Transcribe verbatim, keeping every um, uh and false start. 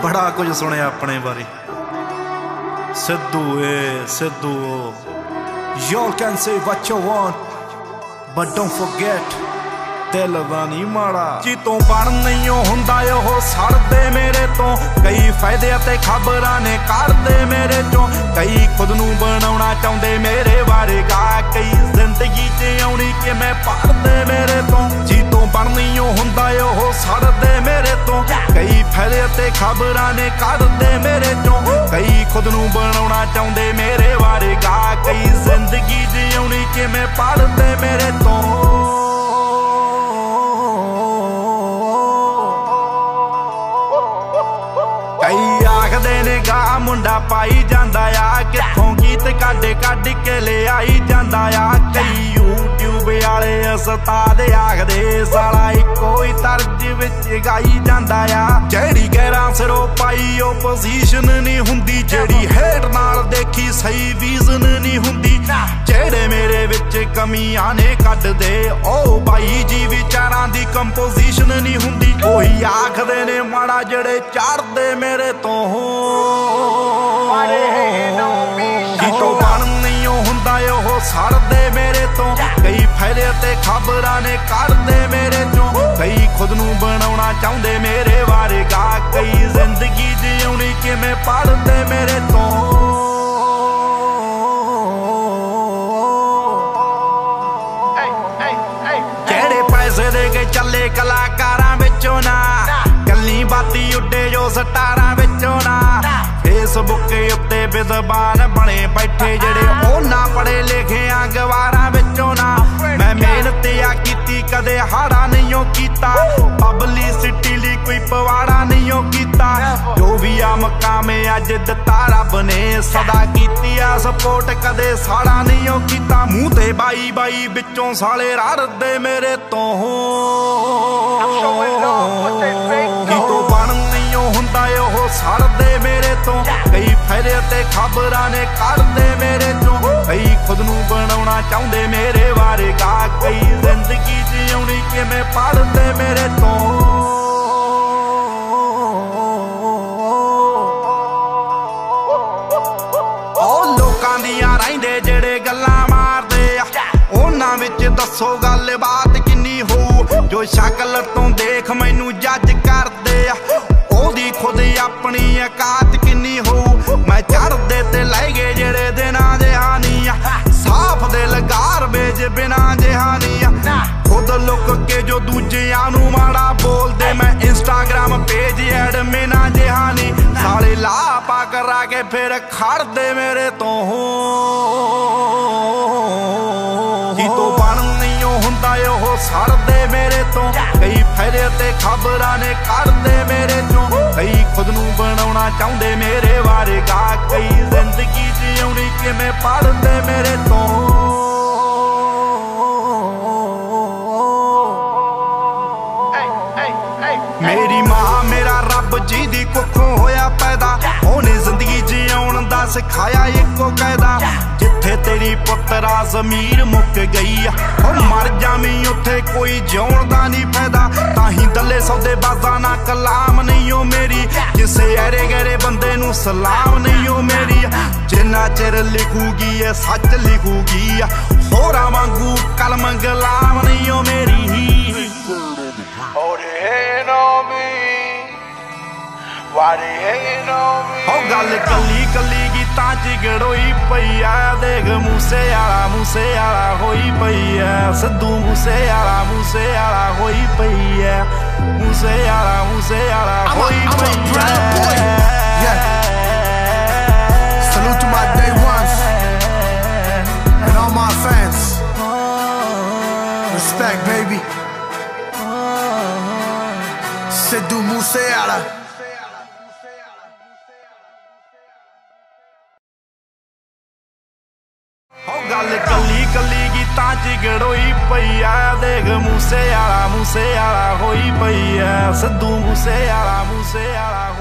बड़ा कुछ सुने अपने बारे। सिद्धू ए Sidhu y'all can say what you want but don't forget दिल दा नहीं माड़ा जी तों बन नहीं हुंदा ओह सड़दे मेरे तो कई फायदे ते खबरां ने करदे मेरे चों कई खुद नूं बनाउणा चाहुंदे मेरे बारे गा कई जिंदगी च आउणी कि मैं पढ़दे मेरे तो जी तों बन नहीं हुंदा ओह सड़दे मेरे तो कई फायदे ते खबरां ने करदे मेरे चों कई खुद नूं बनाउणा चाहुंदे मेरे बारे गा कई जिंदगी च आउणी कि मैं पढ़दे मेरे तो कई आखदे ने गा मुंडा पाई जांदा आ कित्थों गीत कढ कढ के ले आई जांदा आ कई यूट्यूब वाले उस्ताद आखदे साला इक्को ही तर्ज विच गाई जांदा आ जेहड़ी गैरां सिरों पाई ओ पोजीशन नहीं हुंदी जेहड़ी हेट नाल देखी सही विजन नहीं हुंदी जेहड़े मेरे विच कमियां ने कढ दे O by ji विचारां the composition नहीं हुंदी ओही आखदे ने माड़ा जेहड़े चढ़दे मेरे तो तो बन नहीं हुंदा ओह सड़दे मेरे तो कई फायदे ते खबरां ने करदे मेरे चों कई खुद नूं बनाउणा चाहुंदे मेरे बारे गा कई जिंदगी च आउणी कि मैं पढ़दे मेरे तो जेहड़े पैसे दे के चले कलाकारां विचों ना कल्ली बाती उड्डे जो सटारां विचों ना फेसबुक उत्ते विद्वान बने बैठे जेड़े ओना पढ़े लिखे गवारां विचों ना मैं मेहनत आ कीती कदे हाड़ा नहीं कीता पब्लिसिटी लई कोई पवाड़ा नहीं कीता जो भी आ मकामे अज दिता रब ने सदा कीती आ सपोर्ट कदे साड़ा नहीं कीता मूंह ते बाई बाई विचों साले रड़दे मेरे तो तो बन नहीं हुंदा ओह सड़दे मेरे तो कई फायदे ते खबरां ने करदे मेरे चों कई खुद नूं बनाउणा चाहुंदे मेरे बारे गा कई जिंदगी च आउणी कि मैं पढ़दे मेरे तो ओ लोकां दियां रहिंदे जेड़े गल्लां मारदे आ उन्हां विच दस्सो गल बात किन्नी होऊ जो शक्ल तो देख मैनू जज करदे आ ओदी खुद अपनी औकात किन्नी होऊ मैं चढ़दे ते लै गए जेड़े दिनां जहानी साफ दिल गारबेज बिना जहानी खुद लुक के जो दूजियां नू माड़ा बोलदे मैं इंस्टाग्राम पेज एडमिन जहानी साले लापा करा के फिर खड़दे मेरे तो तो बन नहीं हुंदा ओह सड़दे मेरे तो कई फायदे ते खबरां ने करदे मेरे चों कई खुद नूं बनाउणा चाहुंदे मेरे बारे गा कई जिंदगी च आउणी कि मैं पढ़दे मेरे तो मेरी मां मेरा रब जी दी कुखों होया पैदा ओने जिंदगी च आउण दा सिखाया इक्को कायदा जिथे तेरी पुत्तरा ज़मीर मुक गई ओ मर जावीं उत्थे कोई जिउण दा नहीं फायदा ताही दले सौदे बाज़ां ना कलाम नहीं ओ मेरी किसे ऐरे गैरे बंदे नूं सलाम नहीं ओ मेरी जिन्ना चिर लिखूगी ए सच लिखूगी होरां वांगू कलम गलाम नहीं ओ मेरी ओ गल कली कली गीतां च गड़ोई पई आ देख मूसे आला मूसे आला होई पई है सिद्धू मूसे आला मूसे आला होई पई है मूसे आला मूसे आला होई पई है Salute to my day ones and all my fans. Respect, baby. Siddhu Mooseala. गल कली कली गीतां च गड़ोई पई आ देख मूसे आला मूसे आला होई पई है सिद्धू मूसे आला मूसे आला